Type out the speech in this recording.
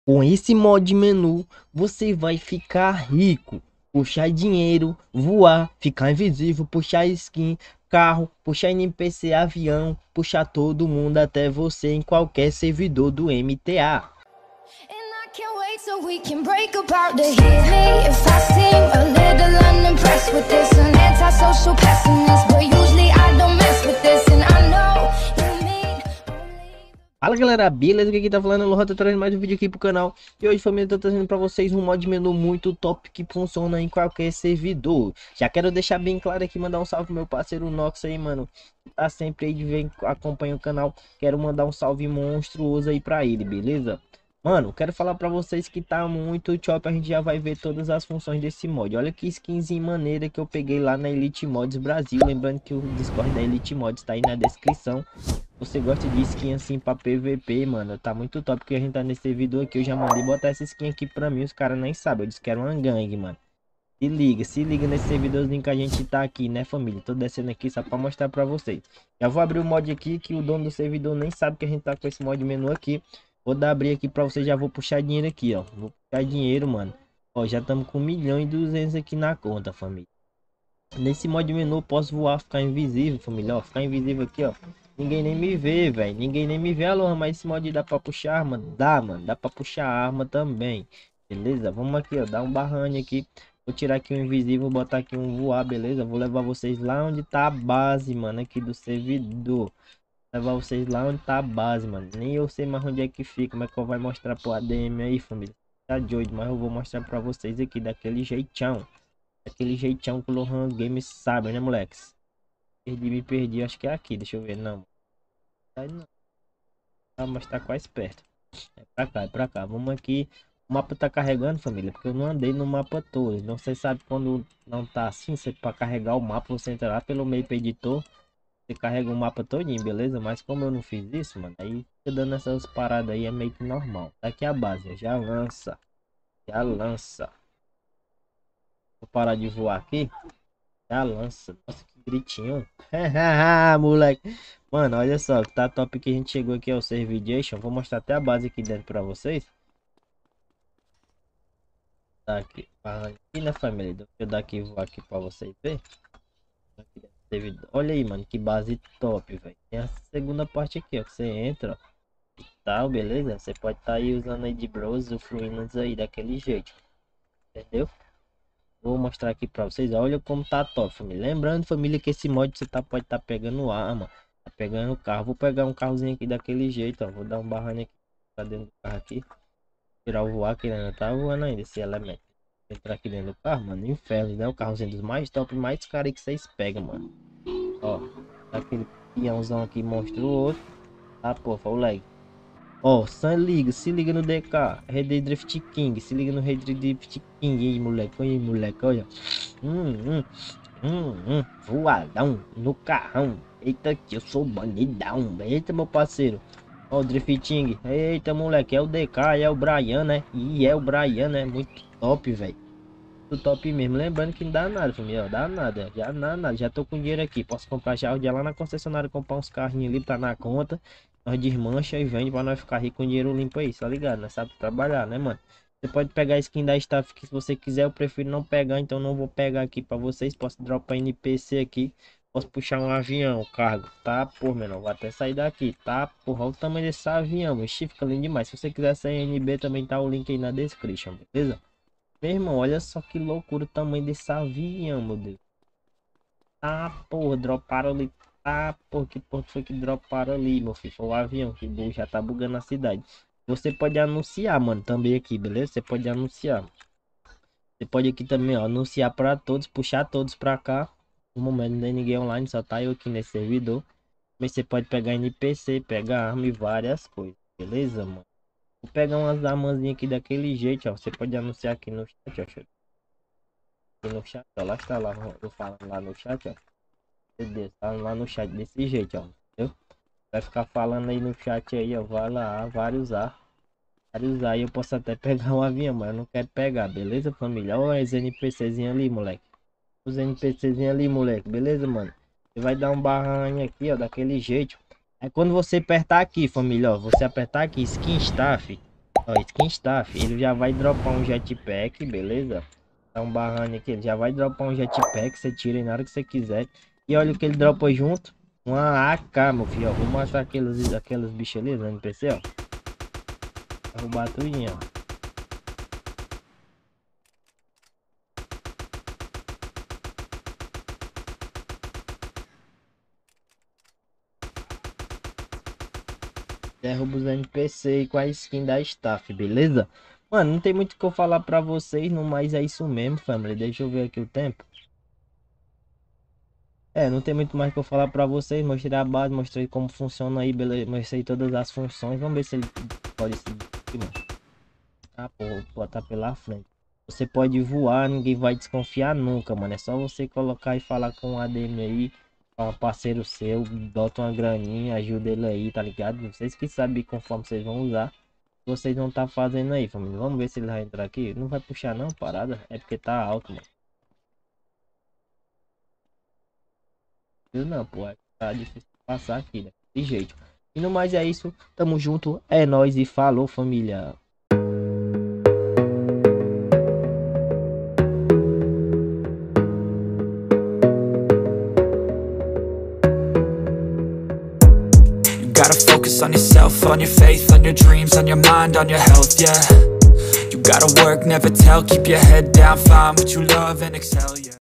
Com esse mod menu, você vai ficar rico. Puxar dinheiro, voar, ficar invisível, puxar skin, carro, puxar NPC, avião, puxar todo mundo até você em qualquer servidor do MTA. And I can't wait so we can break apart to hear me if I seem a little unimpressed with this. An antisocial pessimist, but usually I don't mess with this. And I know you mean only. Fala galera, beleza? Aqui tá falando é o Lohan, tá trazendo mais um vídeo aqui pro canal. E hoje, família, tô trazendo pra vocês um mod menu muito top que funciona em qualquer servidor. Já quero deixar bem claro aqui, mandar um salve pro meu parceiro Nox aí, mano. Tá sempre aí, vem, acompanha o canal. Quero mandar um salve monstruoso aí pra ele, beleza? Mano, quero falar pra vocês que tá muito top, a gente já vai ver todas as funções desse mod. Olha que skinzinha maneira que eu peguei lá na Elite Mods Brasil. Lembrando que o Discord da Elite Mods tá aí na descrição. Você gosta de skin assim pra PVP, mano, tá muito top, porque a gente tá nesse servidor aqui. Eu já mandei botar essa skin aqui pra mim, os caras nem sabem. Eu disse que era uma gangue, mano. Se liga nesse servidorzinho que a gente tá aqui, né, família? Tô descendo aqui só pra mostrar pra vocês. Já vou abrir o mod aqui, que o dono do servidor nem sabe que a gente tá com esse mod menu aqui. Vou dar abrir aqui pra vocês, já vou puxar dinheiro aqui, ó. Vou puxar dinheiro, mano. Ó, já estamos com 1.200.000 aqui na conta, família. Nesse mod menu eu posso voar, ficar invisível, família, ó. Ficar invisível aqui, ó. Ninguém nem me vê, velho. Ninguém nem me vê, alô, mas esse mod dá pra puxar arma? Dá, mano. Dá pra puxar arma também. Beleza? Vamos aqui, ó. Dar um barranho aqui. Vou tirar aqui o invisível, botar aqui um voar, beleza? Vou levar vocês lá onde tá a base, mano, aqui do servidor. Levar vocês lá onde tá a base, mano. Nem eu sei mais onde é que fica, mas que eu vou mostrar pro ADM aí, família. Tá doido, mas eu vou mostrar pra vocês aqui daquele jeitão. Daquele jeitão que o Lohan Games sabe, né, moleques? Me perdi, acho que é aqui, deixa eu ver, não. Tá aí não. Ah, mas tá quase perto. É pra cá, é pra cá. Vamos aqui. O mapa tá carregando, família, porque eu não andei no mapa todo. Então você sabe quando não tá assim, você para carregar o mapa, você entra lá pelo meio pro editor, você carrega o mapa todinho, beleza? Mas como eu não fiz isso, mano, aí fica dando essas paradas aí, é meio que normal. Tá aqui a base, ó, já lança. Já lança. Vou parar de voar aqui. Já lança. Nossa, que gritinho. Moleque. Mano, olha só, tá top que a gente chegou aqui ao Servidation. Vou mostrar até a base aqui dentro pra vocês. Tá aqui. Aqui na família. Deixa eu dar aqui, vou aqui pra vocês ver. Olha aí, mano, que base top, velho. Tem a segunda parte aqui, ó. Que você entra, ó. E tal, beleza? Você pode estar aí usando aí de bros, fluindo aí daquele jeito. Entendeu? Vou mostrar aqui pra vocês, olha como tá top, família. Lembrando, família, que esse mod você pode estar pegando arma, tá pegando carro. Vou pegar um carrozinho aqui daquele jeito, ó. Vou dar um barranho aqui, tá dentro do carro aqui. Tirar o voar, que ele ainda tá voando ainda, esse elemento. Entrar aqui dentro do carro, mano, inferno, né? O carrozinho dos mais top, mais caros que vocês pegam, mano. Ó, tá aquele peãozão aqui monstruoso. Ah, pô, foi o lag. Ó, se liga no DK, Red Drift King, se liga no Red Drift King aí, moleque, olha. Voadão no carrão. Eita, que eu sou bandidão. Eita, meu parceiro. Ó, o Drifting. Eita, moleque, é o DK, é o Brian, né? E é o Brian, né? Muito top, velho. Muito top mesmo. Lembrando que não dá nada, família. Ó, dá nada. Já dá nada. Já tô com dinheiro aqui. Posso comprar já o dia lá na concessionária, comprar uns carrinhos ali, tá na conta. Nós desmancha e vende pra nós ficar rico com dinheiro limpo aí, tá ligado? Nós sabe trabalhar, né, mano? Você pode pegar a skin da staff que se você quiser, eu prefiro não pegar, então não vou pegar aqui pra vocês. Posso dropar NPC aqui. Posso puxar um avião, cargo. Tá, porra, menor. Vou até sair daqui, tá? Porra, olha o tamanho desse avião, meu. Fica lindo demais. Se você quiser sair NB, também tá o link aí na descrição, beleza? Meu irmão, olha só que loucura o tamanho desse avião, meu Deus. Tá, porra, droparam ali. Tá, porra, que porra foi que droparam ali, meu filho? Foi o avião que já tá bugando a cidade. Você pode anunciar, mano, também aqui, beleza? Você pode anunciar. Você pode aqui também, ó, anunciar para todos, puxar todos para cá. No momento não tem ninguém online, só tá eu aqui nesse servidor. Mas você pode pegar NPC, pegar arma e várias coisas, beleza, mano? Vou pegar umas armazinhas aqui daquele jeito, ó. Você pode anunciar aqui no chat, ó. Aqui no chat, ó. Lá está lá, eu falando lá no chat, ó. Meu Deus, tá lá no chat desse jeito, ó. Entendeu? Vai ficar falando aí no chat aí, ó. Vai lá, vários A. Vários A. E eu posso até pegar um avião, mas eu não quero pegar, beleza, família? Olha os NPCzinhos ali, moleque. Os NPCzinhos ali, moleque. Beleza, mano? Você vai dar um barranho aqui, ó. Daquele jeito. É quando você apertar aqui, família, ó. Você apertar aqui, skin staff. Ó, skin staff, ele já vai dropar um jetpack, beleza? Tá um barrando aqui, ele já vai dropar um jetpack, você tira aí na hora que você quiser. E olha o que ele dropa junto, uma AK, meu filho, ó. Vou mostrar aqueles bichos ali no NPC, ó. Derrubar tudinho, ó. Derruba os NPC com a skin da staff, beleza? Mano, não tem muito o que eu falar pra vocês, não, mas é isso mesmo, família. Deixa eu ver aqui o tempo. Não tem muito mais que eu falar pra vocês. Mostrei a base, mostrei como funciona aí, beleza? Mostrei todas as funções. Vamos ver se ele pode seguir aqui, mano. Ah, pô, vou botar pela frente. Você pode voar, ninguém vai desconfiar nunca, mano. É só você colocar e falar com o ADM aí, um parceiro seu, bota uma graninha, ajuda ele aí, tá ligado? Vocês que sabem conforme vocês vão usar. Vocês não tá fazendo aí, família. Vamos ver se ele vai entrar aqui. Não vai puxar não, parada. É porque tá alto, mano. Eu não, pô. Tá difícil passar aqui, né? De jeito. E no mais é isso. Tamo junto. É nóis e falou, família. Gotta focus on yourself, on your faith, on your dreams, on your mind, on your health, yeah. You gotta work, never tell, keep your head down, find what you love and excel, yeah.